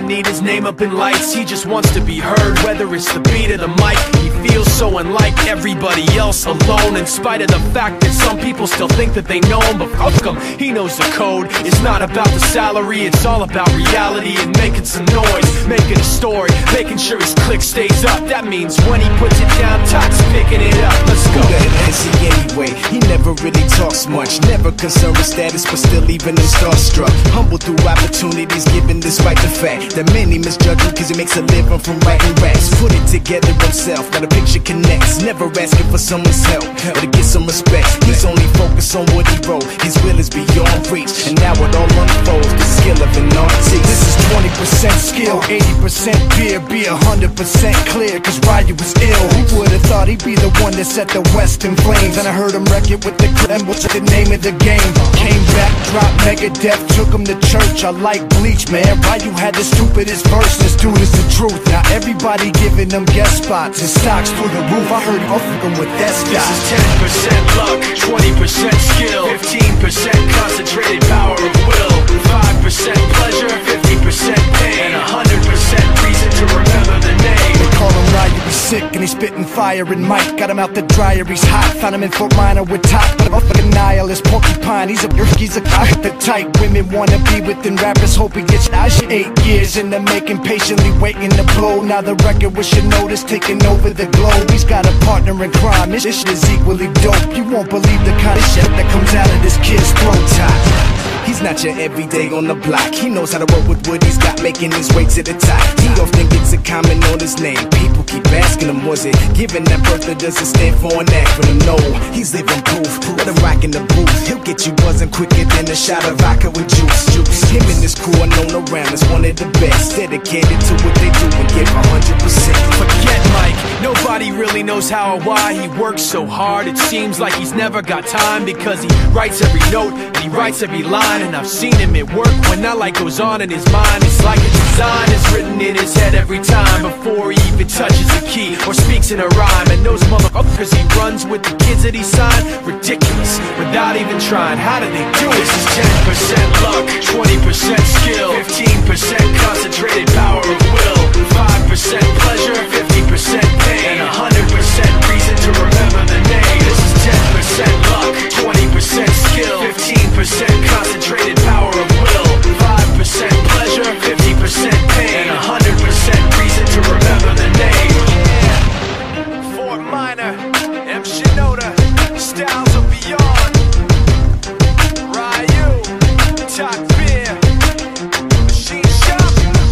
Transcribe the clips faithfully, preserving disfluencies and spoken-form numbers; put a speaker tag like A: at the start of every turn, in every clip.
A: need his name up in lights, he just wants to be heard, whether it's the beat or the mic. He feels so unlike everybody else, alone, in spite of the fact that some people still think that they know him. But fuck him, he knows the code. It's not about the salary, it's all about reality and making some noise, making a story, making sure his click stays up. That means when he puts it down, Tox picking it up. Let's go.
B: Who the hell is he anyway? He never really talks much, never concerned with status, but still even him starstruck. Humble through opportunities, given despite the fact that many misjudge him cause he makes a living from writing raps. Put it together himself, now the picture connects. Never asking for someone's help or to get some respect. He's only focused on what he wrote. His will is beyond reach, and now it all unfolds. The skill of an artist. This is twenty percent skill, eighty percent beer, be a hundred percent clear. Cause Ryu was ill. Who would've thought he'd be the one that set the West in flames? And I heard him wreck it with the and what's the name of the game? Came back, dropped Megadeth, took him to church. I like Bleach, man. Ryu had the stupidest verse. This dude is the truth. Now everybody giving them guest spots. His stocks through the roof. I heard off of him with that stuff.
A: This is ten percent luck, twenty percent skill, fifteen percent concentrated power of will, five percent pleasure, fifty percent pain, and one hundred percent reason to remember the name.
B: They call him Ryu, he's sick and he's spitting fire and Mike. Got him out the dryer, he's hot. Found him in Fort Minor with top, but off like a nihilist porcupine. He's a he's a guy the type women wanna be within rappers. Hope he gets out. Eight years in the making, patiently waiting to blow. Now the record with your notice taking over the globe. He's got a partner in crime, this shit is equally dope. You won't believe the kind of shit that comes out of this kid's throat. Top. He's not your everyday on the block. He knows how to work with what he's got, making his way to the top. He often gets a comment on his name. People keep asking him, was it given that birth or does it stand for an acronym? No, he's living proof. Let him rock in the booth. He'll get you buzzing quicker than a shot of vodka with juice. Juice. Him and his crew are known around as one of the best, dedicated to what they do and give one hundred percent.
A: Forget Mike, nobody really knows how or why he works so hard. It seems like he's never got time, because he writes every note and he writes every line. And I've seen him at work when that light goes on in his mind. It's like a design is written in his head every time, before he even touches a key or speaks in a rhyme. And those motherfuckers he runs with, the kids that he signed, ridiculous, without even trying. How do they do it? This is ten percent luck, twenty percent skill, fifteen percent concentrated power of will, five percent pleasure, fifty percent pain, and one hundred percent reason to remember the name. This is ten percent luck, twenty percent skill, fifteen percent concentrated power of will, five percent pleasure, fifty percent pain, and one hundred percent reason to remember the name. Fort Minor, M. Shinoda, Styles of Beyond, Ryu, Top Beer, Machine Shop.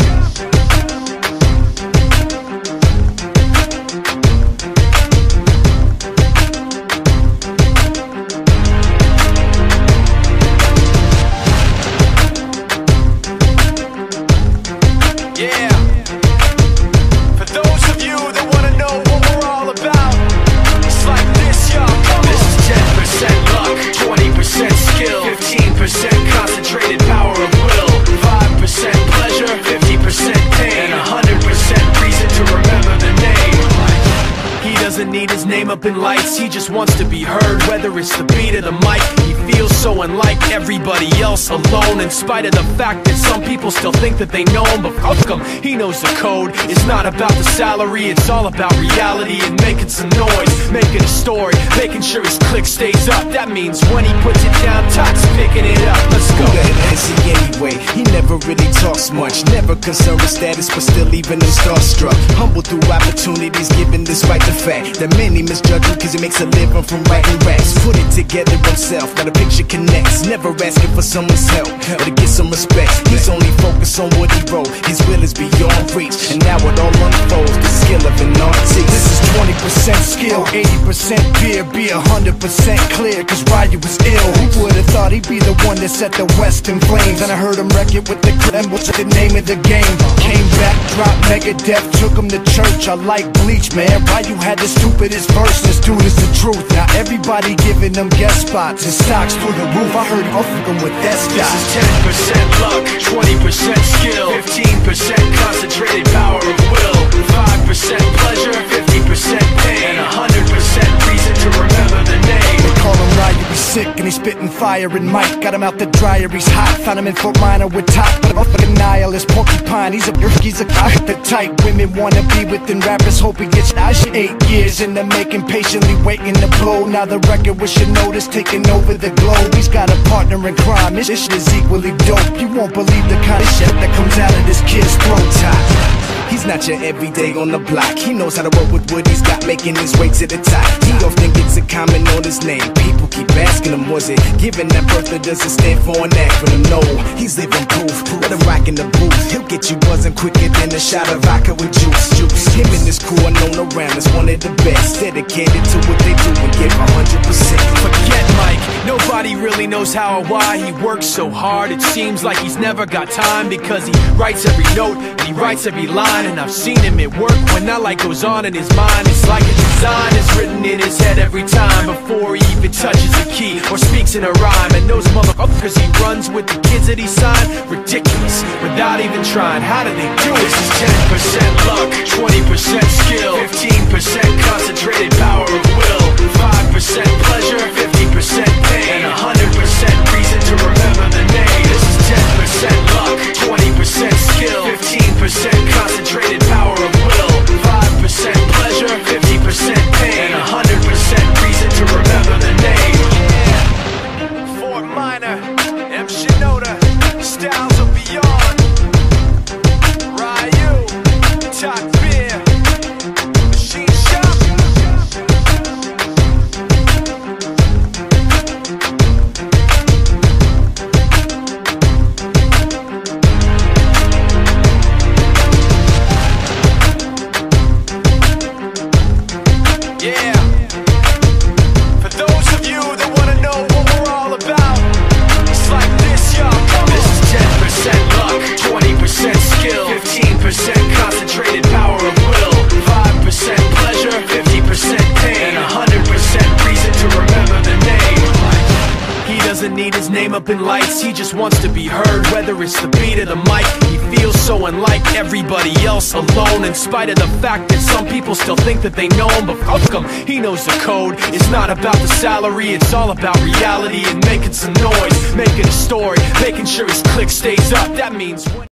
A: Yeah, for those of you that wanna know what we're all about, it's like this, y'all. This is ten percent luck, twenty percent skill, fifteen percent concentrated power of will, five percent pleasure, fifty percent pain, and one hundred percent reason to remember the name. He doesn't need his name up in lights, he just wants to be heard, whether it's the beat or the mic. He feels so unlike everybody else, alone, in spite of the fact that some people still think that they know him. But fuck him, he knows the code. It's not about the salary, it's all about reality and making some noise, making a story, making sure his click stays up. That means when he puts it down, Tox picking it up. Let's go.
B: Who the hell is he anyway? He never really talks much, never concerned with status, but still even him starstruck. Humble through opportunities, given despite the fact that many misjudge him cause he makes a living from writing raps. Put it together himself, now the picture connects. Never asking for someone's help or to get some respect. He's only focused on what he wrote. His will is beyond reach, and now it all unfolds. The skill of an artist. This is twenty percent skill, eighty percent beer, be a hundred percent clear. Cause Ryu was ill. Who would've thought he'd be the one that set the West in flames? And I heard him wreck it with the and what's the name of the game? Came back, dropped Megadeth, took him to church. I like Bleach, man. Ryu had the stupidest verse. This dude is the truth. Now everybody giving them guest spots. His stocks through the roof. I heard off of him with that stuff.
A: This is ten percent luck, twenty percent skill, fifteen percent concentrated power of will, five percent pleasure, fifty percent pain, and one hundred percent reason to remember the name.
B: They call him Ryu, he's sick and he's spitting fire and Mike. Got him out the dryer, he's hot. Found him in Fort Minor with top. motherfucking nihilist porcupine. He's a he's a the type women wanna be within rappers. Hope he gets that shit. Eight years in the making, patiently waiting to blow. Now the record with your notice taking over the globe. He's got a partner in crime. This shit is equally dope. You won't believe the kind of shit that comes out of this kid's throat. Top. He's not your everyday on the block. He knows how to work with what he's got, making his way to the top. He often gets a comment on his name. People keep asking him, was it given that birth or does it stand for an acronym? No, he's living proof. Let him rock in the booth. He'll get you buzzing quicker than a shot of vodka with juice. Juice. Him and his crew are known around as one of the best. Dedicated to what they do and give one hundred percent.
A: Forget Mike, nobody really knows how or why he works so hard. It seems like he's never got time because he writes every note and he writes every line. And I've seen him at work when that light goes on in his mind. It's like a design is written in his head every time before he even touches a key or speaks in a rhyme. And those motherfuckers he runs with the kids that he signed, ridiculous, without even trying. How do they do it? This is ten percent luck, twenty percent skill, fifteen percent concentrated power of will, five percent pleasure, fifty percent pain, and one hundred percent reason to remember the name. This is ten percent luck, twenty percent skill, fifteen percent concentrated power of will, five percent pleasure, fifty percent pain, and one hundred percent reason to remember the name. Yeah. Fort Minor, M. Shinoda, Styles of Beyond, Ryu, Top Beer, Machine Shop. Yeah. For those of you that wanna know what we're all about, it's like this, y'all. This is ten percent luck, twenty percent skill, fifteen percent concentrated power of will, five percent pleasure, fifty percent pain, and one hundred percent reason to remember the name. He doesn't need his name up in lights, he just wants to be heard, whether it's the beat or the mic. He feels so unlike everybody else, alone, in spite of the fact that some people still think that they know him. But fuck him, he knows the code. It's not about the salary, it's all about reality and making some noise, making a story, making sure his click stays up. That means